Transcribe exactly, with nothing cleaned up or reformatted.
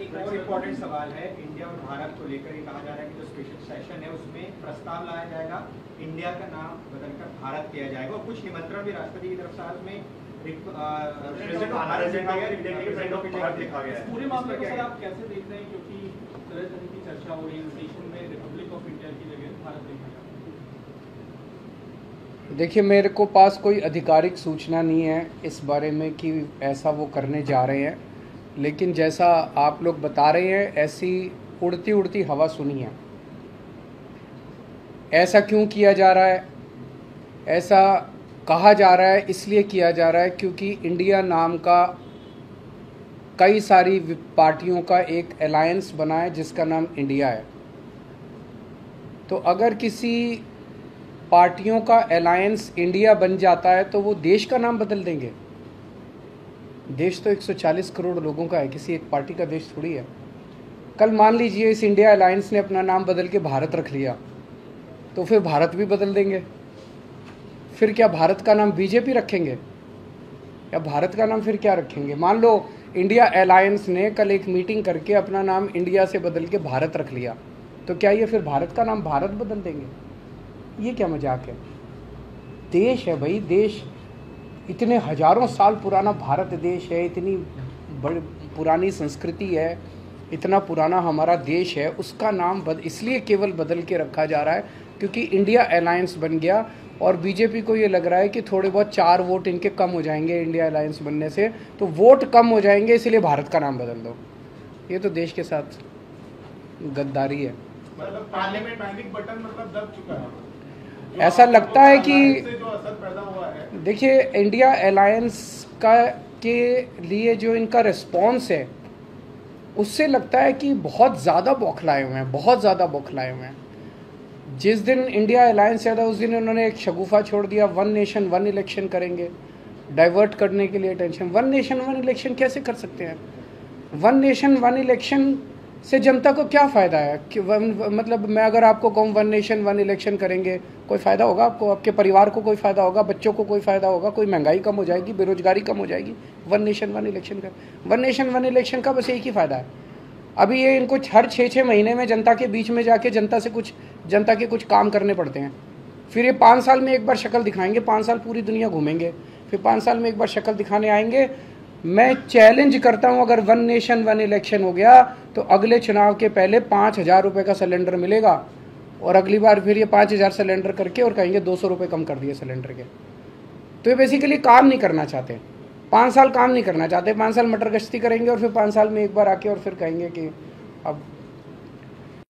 एक और इम्पोर्टेंट सवाल है इंडिया और भारत को लेकर। ये कहा जा रहा है कि जो स्पेशल सेशन है उसमें प्रस्ताव लाया जाएगा, इंडिया का नाम बदलकर भारत किया जाएगा और कुछ निमंत्रण भी राष्ट्रपति की तरफ से हाल में पूरे मामले को सर आप कैसे देख रहे हैं, क्योंकि तरह तरह की चर्चा हो रही है देशों में रिपब्लिक ऑफ इंडिया की जगह भारत देखा जाए। देखिए, मेरे को पास कोई आधिकारिक सूचना नहीं है इस बारे में कि ऐसा वो करने जा रहे हैं, लेकिन जैसा आप लोग बता रहे हैं ऐसी उड़ती उड़ती हवा सुनी है। ऐसा क्यों किया जा रहा है? ऐसा कहा जा रहा है इसलिए किया जा रहा है क्योंकि इंडिया नाम का कई सारी पार्टियों का एक अलायंस बना है जिसका नाम इंडिया है। तो अगर किसी पार्टियों का अलायंस इंडिया बन जाता है तो वो देश का नाम बदल देंगे। देश तो एक सौ चालीस करोड़ लोगों का है, किसी एक पार्टी का देश थोड़ी है। कल मान लीजिए इस इंडिया अलायंस ने अपना नाम बदल के भारत रख लिया, तो फिर भारत भी बदल देंगे। फिर क्या भारत का नाम बीजेपी रखेंगे या भारत का नाम फिर क्या रखेंगे? मान लो इंडिया अलायंस ने कल एक मीटिंग करके अपना नाम इंडिया से बदल के भारत रख लिया, तो क्या ये फिर भारत का नाम भारत बदल देंगे? ये क्या मजाक है? देश है भाई, देश इतने हजारों साल पुराना भारत देश है, इतनी बड़ी पुरानी संस्कृति है, इतना पुराना हमारा देश है, उसका नाम बद इसलिए केवल बदल के रखा जा रहा है क्योंकि इंडिया अलायंस बन गया और बीजेपी को ये लग रहा है कि थोड़े बहुत चार वोट इनके कम हो जाएंगे इंडिया अलायंस बनने से, तो वोट कम हो जाएंगे इसलिए भारत का नाम बदल दो। ये तो देश के साथ गद्दारी है। मतलब पार्लियामेंट पैनिक बटन मतलब दब चुका है। ऐसा लगता है कि जो असर पैदा हुआ है, देखिए इंडिया अलायंस का के लिए जो इनका रिस्पॉन्स है उससे लगता है कि बहुत ज़्यादा बौखलाए हुए हैं, बहुत ज़्यादा बौखलाए हुए हैं। जिस दिन इंडिया अलायंस आया था उस दिन उन्होंने एक शगुफा छोड़ दिया, वन नेशन वन इलेक्शन करेंगे, डाइवर्ट करने के लिए tension. One nation one election कैसे कर सकते हैं? वन नेशन वन इलेक्शन से जनता को क्या फ़ायदा है कि वन, मतलब मैं अगर आपको कहूँ वन नेशन वन इलेक्शन करेंगे, कोई फ़ायदा होगा आपको? आपके परिवार को कोई फ़ायदा होगा? बच्चों को कोई फ़ायदा होगा? कोई महंगाई कम हो जाएगी, बेरोजगारी कम हो जाएगी वन नेशन वन इलेक्शन का? वन नेशन वन इलेक्शन का बस एक ही फ़ायदा है, अभी ये इनको हर छः छः महीने में जनता के बीच में जाके जनता से कुछ जनता के कुछ काम करने पड़ते हैं। फिर ये पाँच साल में एक बार शक्ल दिखाएंगे, पाँच साल पूरी दुनिया घूमेंगे, फिर पाँच साल में एक बार शक्ल दिखाने आएंगे। मैं चैलेंज करता हूं, अगर वन नेशन वन इलेक्शन हो गया तो अगले चुनाव के पहले पाँच हज़ार रुपये का सिलेंडर मिलेगा और अगली बार फिर ये पाँच हज़ार सिलेंडर करके और कहेंगे दो सौ रुपये कम कर दिए सिलेंडर के। तो ये बेसिकली काम नहीं करना चाहते, पाँच साल काम नहीं करना चाहते, पाँच साल मटर गश्ती करेंगे और फिर पाँच साल में एक बार आके और फिर कहेंगे कि अब